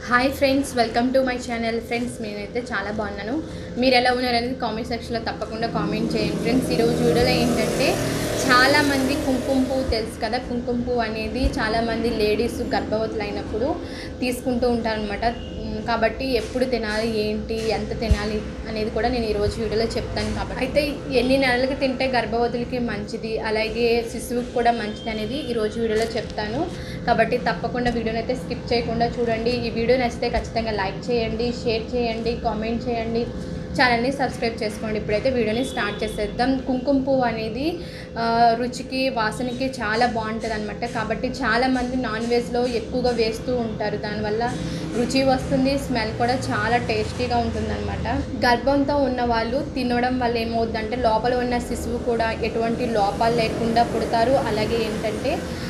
Hi friends, welcome to my channel. Friends, నేనైతే చాలా బాగున్నాను. మీరు ఎలా ఉన్నారనేది కామెంట్ సెక్షన్లో తప్పకుండా కామెంట్ చేయండి. ఫ్రెండ్స్, ఈరోజు వీడియోలో ఏంటంటే చాలామంది కుంకుమ పువ్వు తెలుసు కదా. కుంకుమ పువ్వు అనేది చాలామంది లేడీస్ గర్భవతులు అయినప్పుడు తీసుకుంటూ ఉంటారనమాట. కాబట్టి ఎప్పుడు తినాలి, ఏంటి, ఎంత తినాలి అనేది కూడా నేను ఈరోజు వీడియోలో చెప్తాను. కాబట్టి అయితే ఎన్ని నెలలకి తింటే గర్భవతులకి మంచిది, అలాగే శిశువుకి కూడా మంచిది అనేది ఈరోజు వీడియోలో చెప్తాను. కాబట్టి తప్పకుండా వీడియోని అయితే స్కిప్ చేయకుండా చూడండి. ఈ వీడియో నచ్చితే ఖచ్చితంగా లైక్ చేయండి, షేర్ చేయండి, కామెంట్ చేయండి, ఛానల్ని సబ్స్క్రైబ్ చేసుకోండి. ఇప్పుడైతే వీడియోని స్టార్ట్ చేసేద్దాం. కుంకుమ పువ్వు అనేది రుచికి, వాసనకి చాలా బాగుంటుంది అనమాట. కాబట్టి చాలామంది నాన్ వెజ్లో ఎక్కువగా వేస్తూ ఉంటారు. దానివల్ల రుచి వస్తుంది, స్మెల్ కూడా చాలా టేస్టీగా ఉంటుందన్నమాట. గర్భంతో ఉన్న వాళ్ళు తినడం వల్ల ఏమవుతుందంటే లోపల ఉన్న శిశువు కూడా ఎటువంటి లోపాలు లేకుండా పుడతారు. అలాగే ఏంటంటే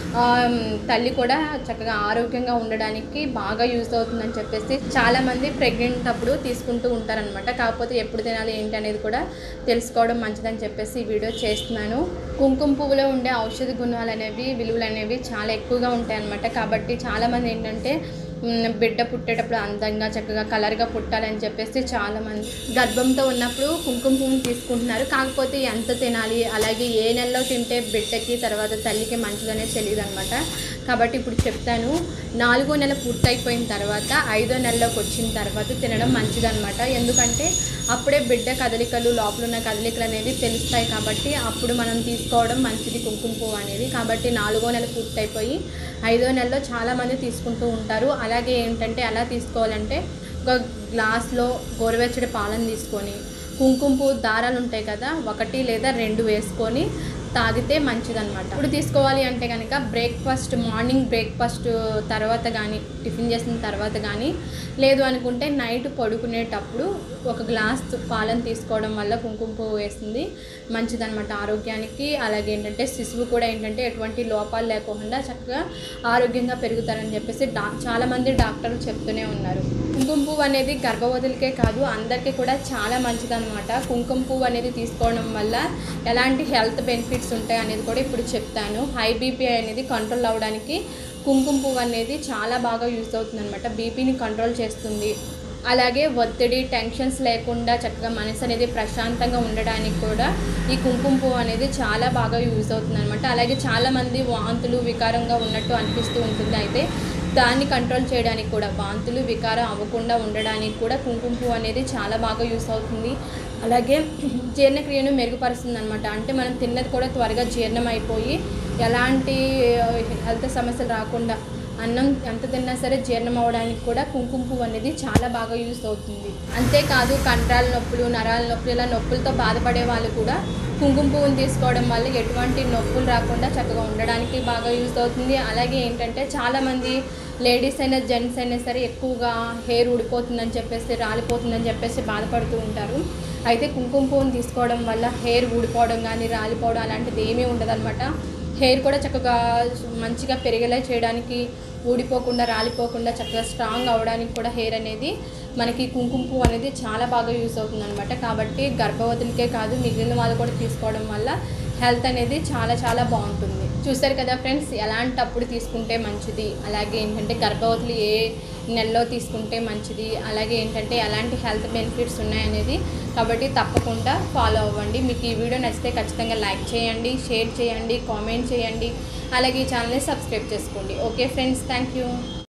తల్లి కూడా చక్కగా ఆరోగ్యంగా ఉండడానికి బాగా యూజ్ అవుతుందని చెప్పేసి చాలామంది ప్రెగ్నెంట్ అప్పుడు తీసుకుంటూ ఉంటారనమాట. కాకపోతే ఎప్పుడు తినాలి ఏంటి అనేది కూడా తెలుసుకోవడం మంచిదని చెప్పేసి ఈ వీడియో చేస్తున్నాను. కుంకుమ పువ్వులో ఉండే ఔషధ గుణాలు అనేవి, విలువలు అనేవి చాలా ఎక్కువగా ఉంటాయి అన్నమాట. కాబట్టి చాలామంది ఏంటంటే బిడ్డ పుట్టేటప్పుడు అందంగా చక్కగా కలర్గా పుట్టాలని చెప్పేసి చాలామంది గర్భంతో ఉన్నప్పుడు కుంకుమ పువ్వుని తీసుకుంటున్నారు. కాకపోతే ఎంత తినాలి, అలాగే ఏ నెలలో తింటే బిడ్డకి తర్వాత తల్లికి మంచిదనేది తెలియదు అనమాట. కాబట్టి ఇప్పుడు చెప్తాను. 4వ నెల పూర్తయిపోయిన తర్వాత 5వ నెలలోకి వచ్చిన తర్వాత తినడం మంచిదన్నమాట. ఎందుకంటే అప్పుడే బిడ్డ కదలికలు, లోపల ఉన్న కదలికలు అనేవి తెలుస్తాయి. కాబట్టి అప్పుడు మనం తీసుకోవడం మంచిది కుంకుమ పువ్వు అనేది. కాబట్టి 4వ నెల పూర్తయిపోయి 5వ నెలలో చాలామంది తీసుకుంటూ ఉంటారు. అలాగే ఏంటంటే ఎలా తీసుకోవాలంటే ఒక గ్లాస్లో గోరువెచ్చడి పాలను తీసుకొని కుంకుమ పువ్వు దారాలు ఉంటాయి కదా, 1 లేదా 2 వేసుకొని తాగితే మంచిదన్నమాట. ఇప్పుడు తీసుకోవాలి అంటే కనుక మార్నింగ్ బ్రేక్ఫాస్ట్ తర్వాత కానీ, టిఫిన్ చేసిన తర్వాత కానీ, లేదు అనుకుంటే నైట్ పడుకునేటప్పుడు ఒక గ్లాస్ పాలను తీసుకోవడం వల్ల కుంకుమ పువ్వు వేస్తుంది మంచిదన్నమాట ఆరోగ్యానికి. అలాగే ఏంటంటే శిశువు కూడా ఏంటంటే ఎటువంటి లోపాలు లేకుండా చక్కగా ఆరోగ్యంగా పెరుగుతారని చెప్పేసి చాలామంది డాక్టర్లు చెప్తూనే ఉన్నారు. కుంకుమ పువ్వు అనేది గర్భవతులకే కాదు, అందరికీ కూడా చాలా మంచిదన్నమాట. కుంకుమ పువ్వు అనేది తీసుకోవడం వల్ల ఎలాంటి హెల్త్ బెనిఫిట్స్ ఉంటాయి అనేది కూడా ఇప్పుడు చెప్తాను. హై బీపీ అనేది కంట్రోల్ అవ్వడానికి కుంకుమ పువ్వు అనేది చాలా బాగా యూజ్ అవుతుందన్నమాట. బీపీని కంట్రోల్ చేస్తుంది. అలాగే ఒత్తిడి, టెన్షన్స్ లేకుండా చక్కగా మనసు అనేది ప్రశాంతంగా ఉండడానికి కూడా ఈ కుంకుమ పువ్వు అనేది చాలా బాగా యూజ్ అవుతుంది అనమాట. అలాగే చాలామంది వాంతులు, వికారంగా ఉన్నట్టు అనిపిస్తూ ఉంటుంది. అయితే దాన్ని కంట్రోల్ చేయడానికి కూడా, వాంతులు వికారం అవ్వకుండా ఉండడానికి కూడా కుంకుమ పువ్వు అనేది చాలా బాగా యూస్ అవుతుంది. అలాగే జీర్ణక్రియను మెరుగుపరుస్తుంది అనమాట. అంటే మనం తిన్నది కూడా త్వరగా జీర్ణం అయిపోయి ఎలాంటి హెల్త్ సమస్యలు రాకుండా అన్నం ఎంత తిన్నా సరే జీర్ణం అవ్వడానికి కూడా కుంకుమ పువ్వు అనేది చాలా బాగా యూస్ అవుతుంది. అంతేకాదు కండరాల నొప్పులు, నరాల నొప్పులు, ఇలా నొప్పులతో బాధపడే వాళ్ళు కూడా కుంకుమ పువ్వుని తీసుకోవడం వల్ల ఎటువంటి నొప్పులు రాకుండా చక్కగా ఉండడానికి బాగా యూస్ అవుతుంది. అలాగే ఏంటంటే చాలామంది లేడీస్ అయినా జెంట్స్ అయినా సరే ఎక్కువగా హెయిర్ ఊడిపోతుందని చెప్పేసి, రాలిపోతుందని చెప్పేసి బాధపడుతూ ఉంటారు. అయితే కుంకుమ పువ్వుని తీసుకోవడం వల్ల హెయిర్ ఊడిపోవడం కానీ, రాలిపోవడం అలాంటిది ఏమీ ఉండదన్నమాట. హెయిర్ కూడా చక్కగా మంచిగా పెరిగేలా చేయడానికి, ఊడిపోకుండా, రాలిపోకుండా చక్కగా స్ట్రాంగ్ అవ్వడానికి కూడా హెయిర్ అనేది మనకి కుంకుమ పువ్వు అనేది చాలా బాగా యూస్ అవుతుంది అనమాట. కాబట్టి గర్భవతులకే కాదు మిగిలిన వాళ్ళు కూడా తీసుకోవడం వల్ల హెల్త్ అనేది చాలా చాలా బాగుంటుంది. చూస్తారు కదా ఫ్రెండ్స్, ఎలాంటప్పుడు తీసుకుంటే మంచిది, అలాగే ఏంటంటే గర్భవతులు ఏ నెలలో తీసుకుంటే మంచిది, అలాగే ఏంటంటే ఎలాంటి హెల్త్ బెనిఫిట్స్ ఉన్నాయనేది. కాబట్టి తప్పకుండా ఫాలో అవ్వండి. మీకు ఈ వీడియో నచ్చితే ఖచ్చితంగా లైక్ చేయండి, షేర్ చేయండి, కామెంట్ చేయండి, అలాగే ఈ ఛానల్ని సబ్స్క్రైబ్ చేసుకోండి. Okay friends, thank you.